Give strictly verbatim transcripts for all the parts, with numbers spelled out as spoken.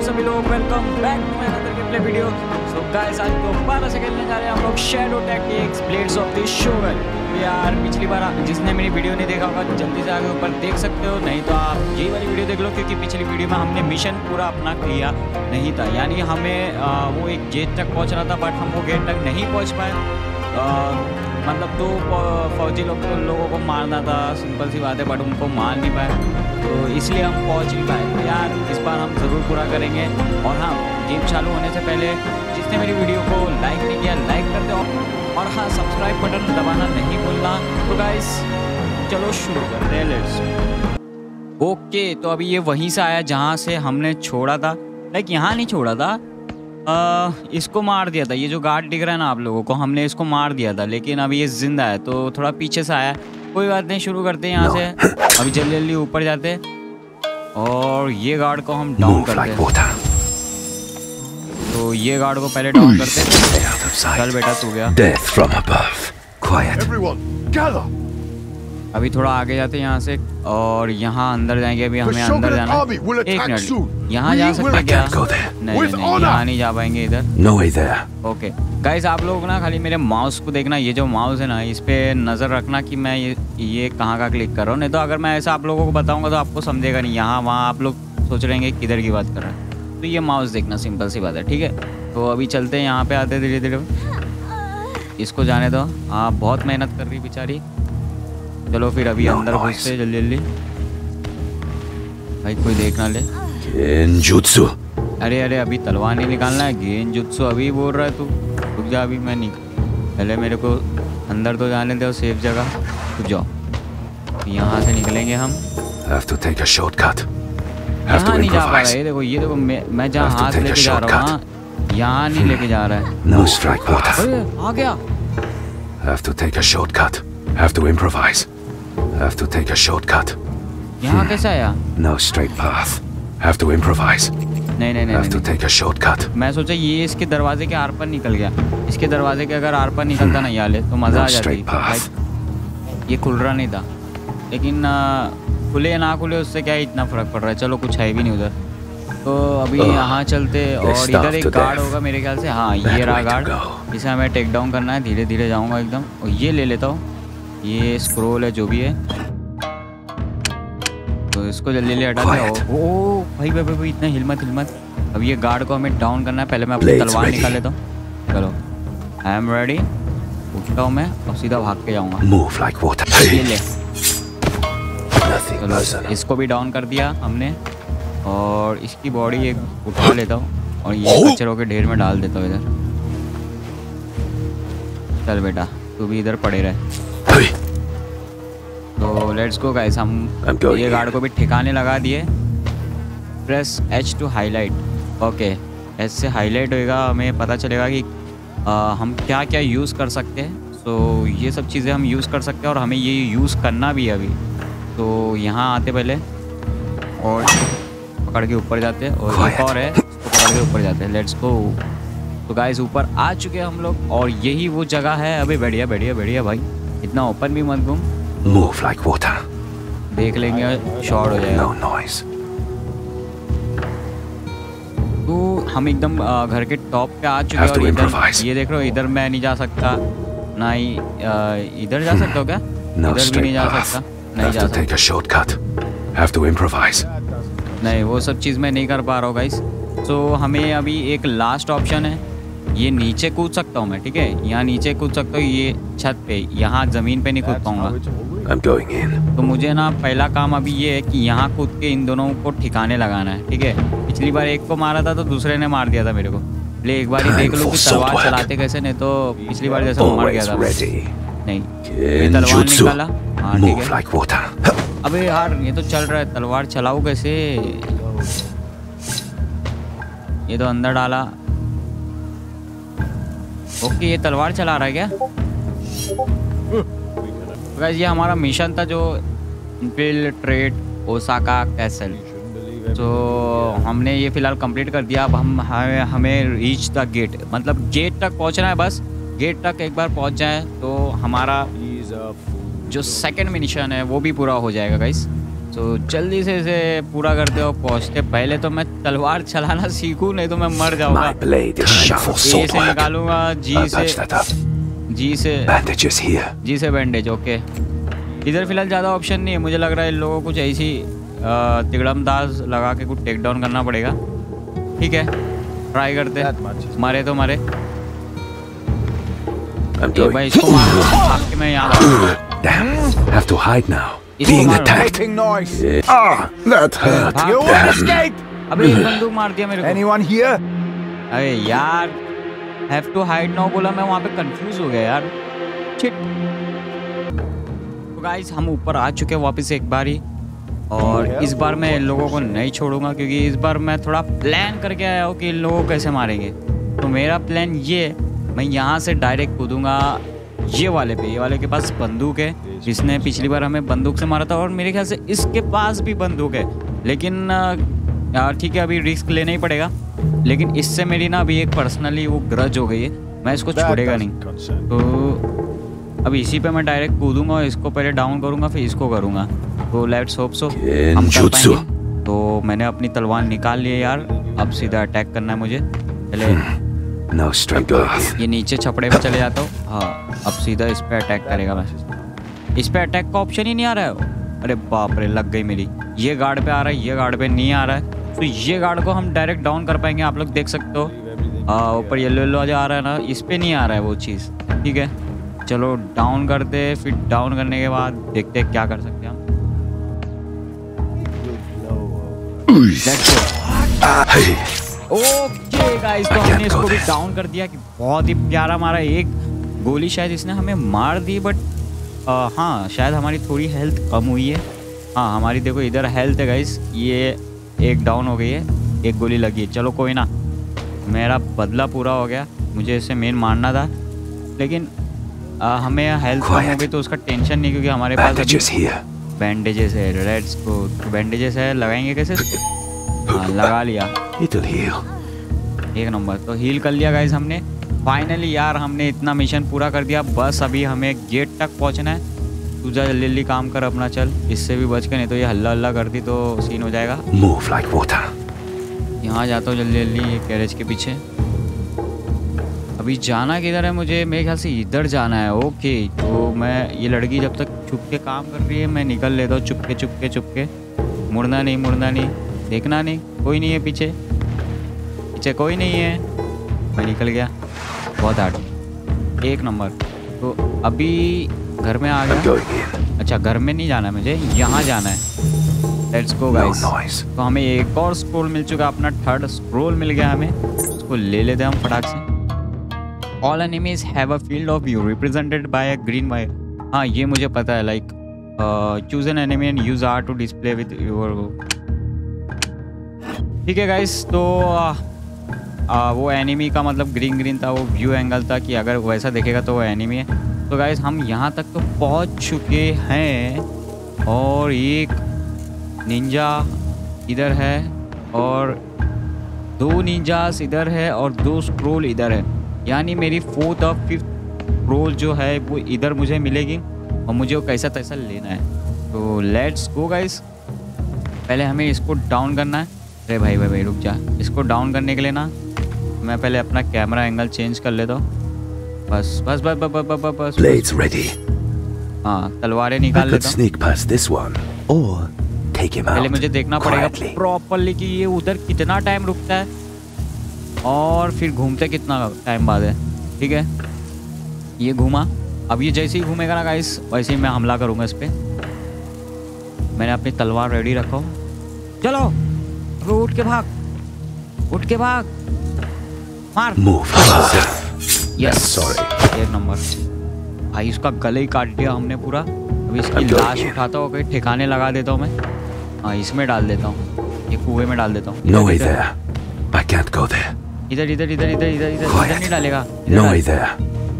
सभी लोग, welcome back to my another gameplay video. So guys, आज दोबारा से खेलने जा रहे हैं हम लोग Shadow Tactics Blades of the Shogun. यार पिछली बार जिसने मेरी वीडियो नहीं देखा होगा जल्दी से आगे ऊपर देख सकते हो, नहीं तो आप यही वाली वीडियो देख लो, क्योंकि पिछली वीडियो में हमने मिशन पूरा अपना किया नहीं था। यानी हमें आ, वो एक गेट तक पहुँचना था, बट हम वो गेट तक नहीं पहुँच पाए। मतलब दो फौजी लोग को लोगों को मारना था, सिंपल सी बात है, बट उनको मार नहीं पाए, तो इसलिए हम पहुंच नहीं पाए। तो यार इस बार हम ज़रूर पूरा करेंगे। और हाँ, गेम चालू होने से पहले जिसने मेरी वीडियो को लाइक नहीं किया लाइक कर दो, और हाँ सब्सक्राइब बटन दबाना नहीं भूलना। तो गाइस चलो शुरू करते हैं, लेट्स। ओके, तो अभी ये वहीं से आया जहाँ से हमने छोड़ा था। लाइक यहाँ नहीं छोड़ा था, आ, इसको मार दिया था। ये जो गार्ड दिख रहा है ना आप लोगों को, हमने इसको मार दिया था, लेकिन अभी ये जिंदा है, तो थोड़ा पीछे से आया। कोई बात नहीं, शुरू करते हैं यहाँ से। अभी जल्दी जल्दी ऊपर जाते और ये गार्ड को हम डाउन करते हैं। तो ये गार्ड को पहले डाउन करते हैं। चल बेटा तू गया। अभी थोड़ा आगे जाते हैं यहाँ से, और यहाँ अंदर जाएंगे। अभी हमें अंदर जाना है। एक मिनट, यहाँ जा सकते क्या? नहीं नहीं, यहाँ नहीं जा पाएंगे इधर। ओके गाइस, आप लोग ना खाली मेरे माउस को देखना। ये जो माउस है ना, इस पे नज़र रखना कि मैं ये ये कहाँ का क्लिक कर रहा हूँ। नहीं तो अगर मैं ऐसा आप लोगों को बताऊँगा तो आपको समझेगा नहीं। यहाँ वहाँ आप लोग सोच रहे हैं किधर की बात कर रहे हैं। तो ये माउस देखना, सिंपल सी बात है, ठीक है। तो अभी चलते हैं, यहाँ पे आते धीरे धीरे। इसको जाने दो। हाँ, बहुत मेहनत कर रही बेचारी। चलो फिर अभी अंदर घुसते जल्दी जल्दी। भाई कोई देख ना ले। गेंजुत्सु। अरे अरे, अभी तलवार नहीं निकालना है। गेंजुत्सु अभी बोल रहा है तू? रुक जा, अभी मैं नहीं, पहले मेरे को अंदर तो जाने दो, सेफ जगह। रुक जाओ, यहाँ से निकलेंगे हम। Have to take a shortcut. Have यहाँ to नहीं जा पा रहा improvise. है। ये देखो, ये देखो, मैं मैं जहाँ हाथ लेके जा रहा हूँ ना, यहाँ नहीं लेके जा रहा है। No strike path. अरे आ गया। Have to take a shortcut. Have to improvise. Have to take a shortcut. यहाँ कैसे आया? No straight path. Have to improvise. नहीं नहीं नहीं, Have to नहीं। take a shortcut. मैं सोचा ये इसके दरवाजे के आर पर निकल गया। इसके दरवाजे के अगर आर पर निकलता ना याले तो मज़ा आ जाती। लाइक ये खुल रहा नहीं था, लेकिन आ, खुले ना खुले उससे क्या इतना फ़र्क पड़ रहा है। चलो कुछ है भी नहीं उधर। तो अभी यहाँ चलते, और इधर एक गार्ड होगा मेरे ख्याल से। हाँ ये रहा गार्ड, इसे हमें टेक डाउन करना है। धीरे धीरे जाऊँगा एकदम, और ये ले लेता हूँ। ये स्क्रोल है जो भी है, तो इसको जल्दी जल्दी हटा दो। ओ भाई भाई भाई, इतना हिम्मत हिम्मत। अब ये गार्ड को हमें डाउन करना है। पहले मैं अपनी तलवार निकाल लेता हूँ। चलो, आई एम रेडी। उठता हूँ मैं और सीधा भाग के जाऊँगा। Move like water. ये ले, Nothing चलो personal. इसको भी डाउन कर दिया हमने, और इसकी बॉडी एक उठा लेता हूँ और ये कचरों के ढेर में डाल देता हूँ इधर। चल बेटा तू भी इधर पड़े रहे। तो लेट्स गो गाइस, हम ये गार्ड को भी ठिकाने लगा दिए। Press H to highlight. Okay, H से हाईलाइट होएगा, हमें पता चलेगा कि आ, हम क्या क्या यूज़ कर सकते हैं। सो ये सब चीज़ें हम यूज़ कर सकते हैं, और हमें ये यूज़ करना भी है अभी। तो यहाँ आते पहले, और पकड़ के ऊपर जाते हैं, और एक और है, उसको पकड़ के ऊपर जाते हैं। Let's go. तो गाइस ऊपर आ चुके हैं हम लोग, और यही वो जगह है। अभी बढ़िया बढ़िया बढ़िया भाई, इतना ओपन भी मत घूम। Move like water. देख लेंगे, शॉर्ट हो जाएगा। No noise. तो हम एकदम आ, घर के टॉप पे आ चुके हैं, Have to और इधर improvise. ये देख रहे हो, इधर मैं नहीं जा सकता ना ही। आ, इधर जा सकता हो क्या? No इधर भी straight नहीं जा path. सकता। नहीं Have जा to take सकता। a shortcut. Have to improvise. नहीं, वो सब चीज़ मैं नहीं कर पा रहा हूँ गाइस। तो हमें अभी एक लास्ट ऑप्शन है। ये नीचे कूद सकता हूँ मैं, ठीक है, यहाँ नीचे कूद सकता हूँ, ये छत पे। यहाँ ज़मीन पे नहीं कूद पाऊँगा। I'm going in. तो मुझे ना पहला काम अभी ये है कि यहाँ कूद के इन दोनों को ठिकाने लगाना है, ठीक है। पिछली बार एक को मारा था तो दूसरे ने मार दिया था मेरे को। ले एक बार ही देख लो कि तलवार चलाते कैसे, नहीं तो पिछली बार जैसे मर गया Always था। ready. नहीं, ये तलवार Genjutsu. निकाला। हाँ ठीक Move है। like water. अबे यार ये तो चल रहा है, तलवार चलाऊँ कैसे? ये तो अंदर डाला। ओके, ये तलवार चला रहा है क्या? गाइस ये हमारा मिशन था, जो इन्फिल्ट्रेट ओसाका कैसल। तो हमने ये फ़िलहाल कंप्लीट कर दिया। अब हम हमें हमें रीच द गेट, मतलब गेट तक पहुंचना है बस। गेट तक एक बार पहुंच जाए तो हमारा जो सेकंड मिशन है वो भी पूरा हो जाएगा गाइस। तो जल्दी से इसे पूरा करते हो पहुंचते पहले तो मैं तलवार चलाना सीखूं, नहीं तो मैं मर जाऊंगा। My blade is sharp for A sword से work. निकालूंगा, जी I'll से patch that up. जी से Bandages here. जी से बैंडेज। ओके, इधर फिलहाल ज़्यादा ऑप्शन नहीं है, मुझे लग रहा है इन लोगों को कुछ ऐसी तिगड़मदाज लगा के कुछ टेक डाउन करना पड़ेगा। ठीक है, ट्राई करते हैं, मारे तो मारे। I'm A going. भाई इसको मारो, भाग के मैं यहाँ Damn. Have to hide now. इसको Being मारो। attacked. Making noise. Ah, that hurt. भाग। You won't Damn. escape. अबे एक बंदूक मार दिया मेरे को। Anyone here? अरे यार, हैव टू हाइड नाउ बोला, मैं वहाँ पे कंफ्यूज हो गया यार। शिट। तो गाइस हम ऊपर आ चुके हैं वापस एक बार ही, और इस बार मैं इन लोगों को नहीं छोड़ूंगा क्योंकि इस बार मैं थोड़ा प्लान करके आया हूँ कि इन लोगों को कैसे मारेंगे। तो मेरा प्लान ये, मैं यहाँ से डायरेक्ट कूदूंगा ये वाले पे। ये वाले के पास बंदूक है, जिसने पिछली बार हमें बंदूक से मारा था, और मेरे ख्याल से इसके पास भी बंदूक है। लेकिन यार ठीक है, अभी रिस्क लेना ही पड़ेगा। लेकिन इससे मेरी ना अभी एक पर्सनली वो ग्रज हो गई है, मैं इसको छोड़ेगा नहीं। तो अब इसी पे मैं डायरेक्ट कूदूंगा और इसको पहले डाउन करूंगा, फिर इसको करूंगा। तो लेट्स होप सो हम कर पाएंगे। तो मैंने अपनी तलवार निकाल ली है यार, अब सीधा अटैक करना है मुझे। पहले No straight path. ये नीचे छपड़े पे चले जाता हूँ। हाँ, अब सीधा इस पे अटैक करेगा मैं। इस पे अटैक का ऑप्शन ही नहीं आ रहा है। अरे बाप रे, लग गई मेरी। ये गार्ड पे आ रहा है, ये गार्ड पे नहीं आ रहा है। तो ये गार्ड को हम डायरेक्ट डाउन कर पाएंगे, आप लोग देख सकते हो। हाँ, ऊपर येलो येलो जो आ रहा है ना, इस पे नहीं आ रहा है वो चीज़। ठीक है, चलो डाउन करते, फिर डाउन करने के बाद देखते हैं क्या कर सकते हैं हम। ओके गाइस, तो हमने इसको भी डाउन कर दिया कि बहुत ही प्यारा मारा। एक गोली शायद इसने हमें मार दी, बट हाँ शायद हमारी थोड़ी हेल्थ कम हुई है। हाँ, हमारी देखो इधर हेल्थ है गाइस, ये एक डाउन हो गई है, एक गोली लगी है। चलो कोई ना, मेरा बदला पूरा हो गया। मुझे इसे मेन मारना था, लेकिन आ, हमें हेल्थ कम हो गई तो उसका टेंशन नहीं, क्योंकि हमारे पास बैंडेजेस है। रेड्स को बैंडेजेस है, लगाएंगे कैसे? हाँ, लगा लिया। It'll heal. एक नंबर, तो हील कर लिया गाइस हमने। फाइनली यार हमने इतना मिशन पूरा कर दिया। बस अभी हमें गेट तक पहुंचना है। तू जा जल्दी जल्दी काम कर अपना, चल इससे भी बच के, नहीं तो ये हल्ला हल्ला करती तो सीन हो जाएगा। Move like water. यहाँ जाता हूँ जल्दी जल्दी, ये कैरेज के पीछे। अभी जाना किधर है मुझे? मेरे ख्याल से इधर जाना है। ओके, तो मैं ये लड़की जब तक छुप के काम कर रही है, मैं निकल लेता हूँ चुपके चुपके चुपके। मुड़ना नहीं, मुड़ना नहीं, देखना नहीं, कोई नहीं है पीछे, पीछे कोई नहीं है। मैं निकल गया, बहुत हार्ड, एक नंबर। तो अभी घर में आ गया। अच्छा, घर में नहीं जाना है मुझे, यहाँ जाना है। Let's go guys. तो हमें एक और स्क्रोल मिल चुका, अपना थर्ड स्क्रोल मिल गया हमें। उसको ले लेते हैं हम फटाक से। All enemies have a field of view represented by a green wire. हाँ, ये मुझे पता है। Like choose an enemy and use R to display with your. ठीक है गाइस, तो आ, आ, वो एनिमी का मतलब ग्रीन ग्रीन था, वो व्यू एंगल था कि अगर वैसा देखेगा तो वो एनिमी है। तो गाइस हम यहाँ तक तो पहुँच चुके हैं, और एक निंजा इधर है, और दो निंजास इधर है, और दो स्क्रोल इधर है। यानी मेरी फोर्थ और फिफ्थ स्क्रोल जो है वो इधर मुझे मिलेगी, और मुझे वो कैसा तैसा लेना है। तो लेट्स गो गाइस। पहले हमें इसको डाउन करना है। अरे भाई भाई भाई रुक जा। इसको डाउन करने के लिए ना मैं पहले अपना कैमरा एंगल चेंज कर लेता हूँ। बस बस बस बस बस बस बस Blades ready. हाँ, तलवारें निकाल I could लेता हूँ। sneak past this one, or take him पहले out मुझे देखना पड़ेगा quietly. प्रॉपरली कि ये उधर कितना टाइम रुकता है, और फिर घूमते कितना टाइम बाद है। ठीक है, ये घूमा। अब ये जैसे ही घूमेगा ना गाइस, वैसे ही मैं हमला करूँगा इस पर। मैंने अपनी तलवार रेडी रखो। चलो अब उठ के भाग, उठ के भाग, मार। Move faster. Yes, Sorry. एक नंबर। भाई इसका गले ही काट दिया हमने पूरा। अभी इसकी लाश उठाता हूँ, कहीं ठिकाने लगा देता हूँ मैं। हाँ, इसमें डाल देता हूँ, ये कुएं में डाल देता हूँ। No way there. I can't go there. इधर इधर इधर इधर इधर इधर इधर नहीं डालेगा। No way there.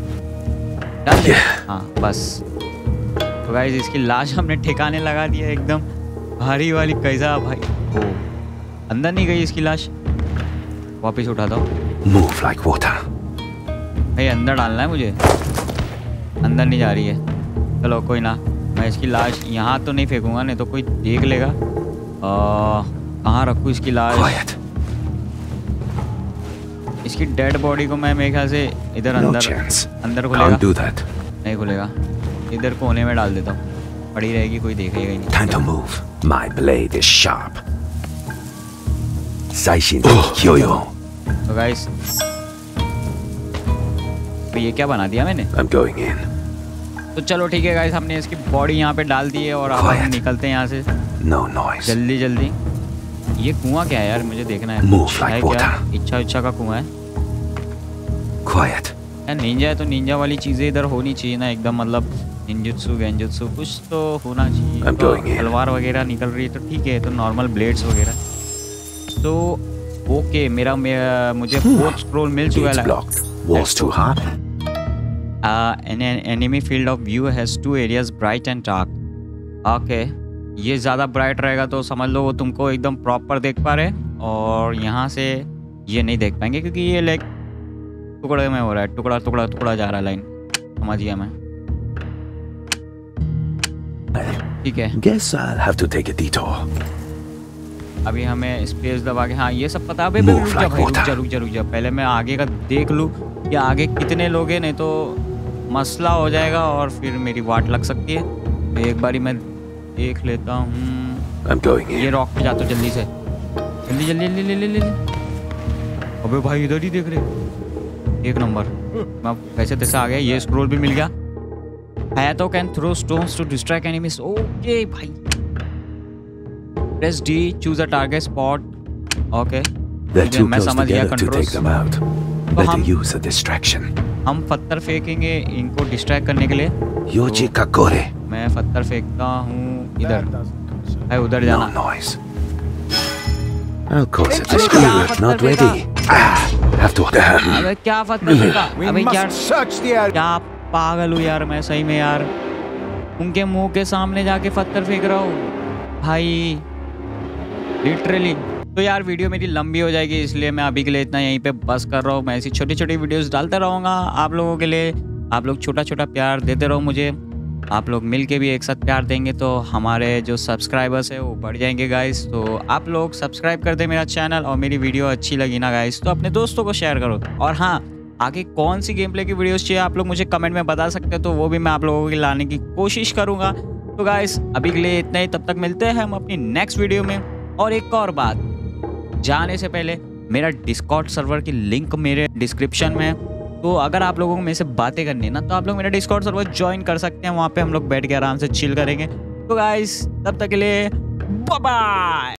डाल दे। हाँ बस। तो गाइस इसकी लाश हमने ठिकाने लगा दिया एकदम भारी वाली। कैसा भाई, ओ अंदर नहीं गई इसकी लाश। वापस उठाता हूँ। Move like water. भाई अंदर डालना है मुझे, अंदर नहीं जा रही है। चलो कोई ना, मैं इसकी लाश यहाँ तो नहीं फेंकूंगा, नहीं तो कोई देख लेगा। कहाँ रखूँ इसकी लाश? Quiet. इसकी डेड बॉडी को मैं मेरे ख्याल से इधर No अंदर chance. अंदर खुलेगा? Can't do that. नहीं खुलेगा, इधर कोने में डाल देता हूँ, पड़ी रहेगी, कोई देखेगा ही नहीं। Time to move. My blade is sharp. Saishin Kyoyo. तो गाइस तो ये क्या बना दिया मैंने? I'm going in. तो चलो ठीक है गाइस, हमने इसकी बॉडी यहाँ पे डाल दी है और अब हम निकलते हैं यहाँ से No noise. जल्दी जल्दी। ये कुआं क्या है यार, मुझे देखना है। Move like है क्या? water. इच्छा इच्छा का कुआं है Quiet. यार। निंजा है तो निंजा वाली चीज़ें इधर होनी चाहिए ना एकदम, मतलब निंजुत्सु गेंजुत्सु कुछ तो होना चाहिए। I'm तो going in. तलवार वगैरह निकल रही है तो ठीक है, तो नॉर्मल ब्लेड्स वगैरह तो ओके। मेरा मे- मुझे फोर्थ स्क्रॉल मिल चुका Gates है। blocked. Walls too hard. An enemy field of view has two areas bright and dark. Okay, ये ज़्यादा ब्राइट रहेगा तो समझ लो वो तुमको एकदम प्रॉपर देख पा रहे, और यहाँ से ये नहीं देख पाएंगे क्योंकि ये लाइक टुकड़े में हो रहा है, टुकड़ा टुकड़ा टुकड़ा जा रहा है लाइन। समझ गया मैं, ठीक है। Guess I'll have to take a detour. अभी हमें स्पेस दबा के, हाँ ये सब पता। अबे Move रुक जा like भाई, रुक water. जा रुक जा रुक जा, पहले मैं आगे का देख लूँ कि आगे कितने लोग हैं, नहीं तो मसला हो जाएगा और फिर मेरी वाट लग सकती है। तो एक बारी मैं देख लेता हूँ। I'm going ये in. रॉक पे जाता हूँ जल्दी से, जल्दी जल्दी ले ले ले ले ले। अबे भाई इधर ही देख रहे, एक नंबर। मैं वैसे तैसे आ गया, ये स्क्रॉल भी मिल गया। Hayato can throw stones to distract enemies. Okay भाई। Press D, choose a target spot. Okay. They're too मैं close समझ गया together to take controls। them out. तो Better हम use a distraction. हम पत्थर फेंकेंगे इनको डिस्ट्रैक्ट करने के लिए। Yoji Kakore. मैं पत्थर फेंकता हूँ इधर, है उधर No जाना। noise. I'll cause a distraction. Not ready. Ah, have to. Damn. अबे क्या पत्थर फेंका? We अबे यार must search the area. क्या पागल हूँ यार मैं सही में यार, उनके मुंह के सामने जाके पत्थर फेंक रहा हूँ भाई, लिटरली। तो यार वीडियो मेरी लंबी हो जाएगी, इसलिए मैं अभी के लिए इतना यहीं पे बस कर रहा हूँ। मैं ऐसी छोटी छोटी वीडियोस डालता रहूँगा आप लोगों के लिए। आप लोग छोटा छोटा प्यार देते रहो मुझे, आप लोग मिल के भी एक साथ प्यार देंगे तो हमारे जो सब्सक्राइबर्स है वो बढ़ जाएंगे गाइस। तो आप लोग सब्सक्राइब कर दे मेरा चैनल, और मेरी वीडियो अच्छी लगी ना गाइस तो अपने दोस्तों को शेयर करो। और हाँ, आगे कौन सी गेम प्ले की वीडियोस चाहिए आप लोग मुझे कमेंट में बता सकते हैं, तो वो भी मैं आप लोगों के लाने की कोशिश करूँगा। तो गाइस अभी के लिए इतना ही, तब तक मिलते हैं हम अपनी नेक्स्ट वीडियो में। और एक और बात, जाने से पहले मेरा डिस्कॉर्ड सर्वर की लिंक मेरे डिस्क्रिप्शन में है, तो अगर आप लोगों को मेरे से बातें करनी है ना तो आप लोग मेरा डिस्कॉर्ड सर्वर ज्वाइन कर सकते हैं, वहाँ पे हम लोग बैठ के आराम से चिल करेंगे। तो गाइस तब तक के लिए बाय बाय।